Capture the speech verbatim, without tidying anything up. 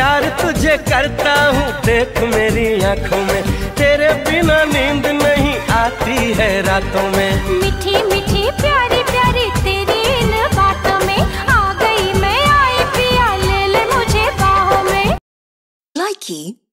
प्यार तुझे करता हूँ, देख मेरी आंखों में, तेरे बिना नींद नहीं आती है रातों में। मीठी मीठी प्यारी प्यारी तेरी इन बातों में, आ गई मैं आई पिया, ले ले मुझे बाहों में। Likey